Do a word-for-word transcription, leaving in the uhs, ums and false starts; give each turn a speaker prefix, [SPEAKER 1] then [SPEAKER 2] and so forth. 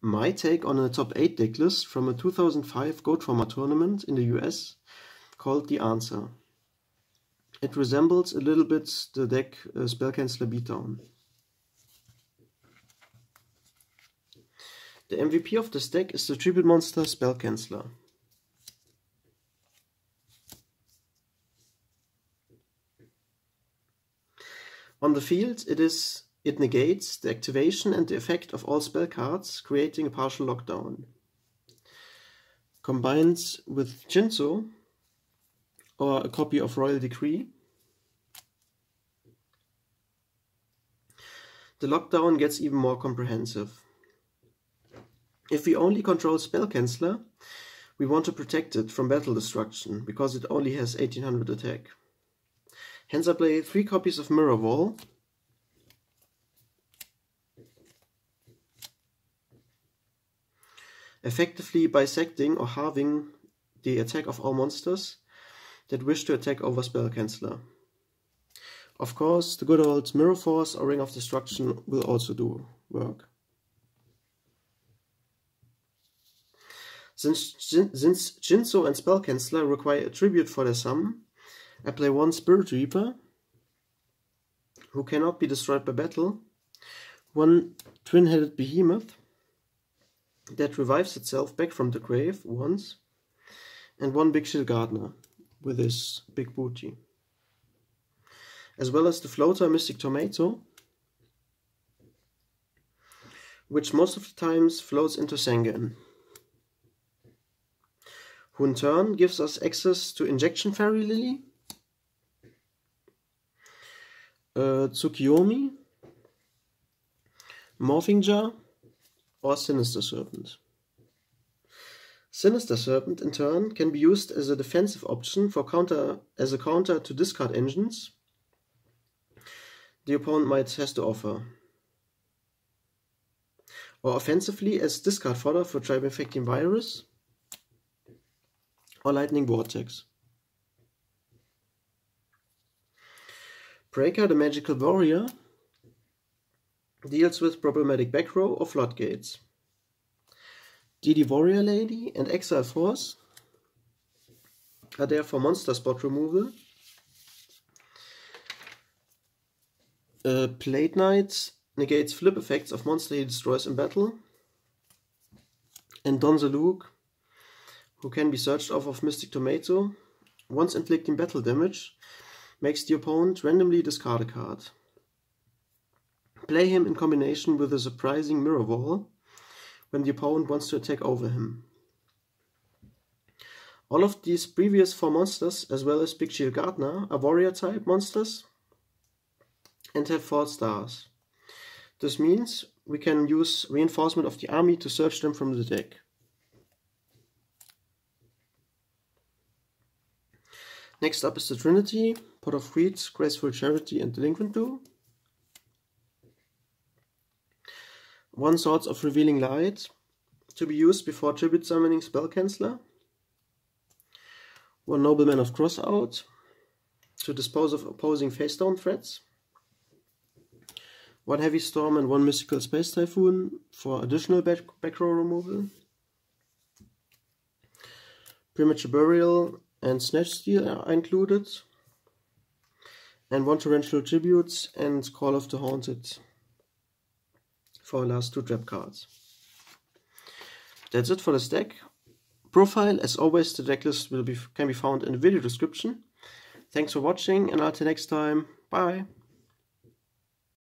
[SPEAKER 1] my take on a top eight deck list from a two thousand five Goat Format tournament in the U S called The Answer. It resembles a little bit the deck uh, Spellcancellor Beatdown. The M V P of this deck is the tribute monster Spellcancellor. On the field, it is it negates the activation and the effect of all spell cards, creating a partial lockdown. Combined with Jinzo, or a copy of Royal Decree, the lockdown gets even more comprehensive. If we only control Spellcancellor, we want to protect it from battle destruction, because it only has eighteen hundred attack. Hence I play three copies of Mirror Wall, effectively bisecting or halving the attack of all monsters that wish to attack over Spellcancellor. Of course, the good old Mirror Force or Ring of Destruction will also do work. Since, since Jinzo and Spellcancellor require a tribute for their summon, I play one Spirit Reaper, who cannot be destroyed by battle, one Twin-Headed Behemoth, that revives itself back from the grave once, and one Big Shield Gardener with his big booty. As well as the floater Mystic Tomato, which most of the times floats into Sangan, who in turn gives us access to Injection Fairy Lily, uh, Tsukiyomi, Morphing Jar, or Sinister Serpent. Sinister Serpent, in turn, can be used as a defensive option for counter as a counter to discard engines the opponent might has to offer, or offensively as discard fodder for Tribe Infecting Virus or Lightning Vortex. Breaker, the Magical Warrior, deals with problematic back row or floodgates. Didi Warrior Lady and Exile Force are there for monster spot removal. Uh, Plate Knight negates flip effects of monster he destroys in battle. And Don Zaluk, who can be searched off of Mystic Tomato, once inflicting battle damage, makes the opponent randomly discard a card. Play him in combination with a surprising Mirror Wall when the opponent wants to attack over him. All of these previous four monsters, as well as Big Shield Gardener, are warrior type monsters and have four stars. This means we can use Reinforcement of the Army to search them from the deck. Next up is the Trinity, Pot of Greed, Graceful Charity and Delinquent Duel. One Swords of Revealing Light, to be used before tribute summoning Spellcancellor. One Nobleman of Crossout, to dispose of opposing face down threats. One Heavy Storm and one Mystical Space Typhoon for additional back, back row removal. Premature Burial and Snatch Steal are included. And one Torrential Tributes and Call of the Haunted for the last two trap cards. That's it for this deck. Profile, as always, the decklist will be can be found in the video description. Thanks for watching, and until next time, bye!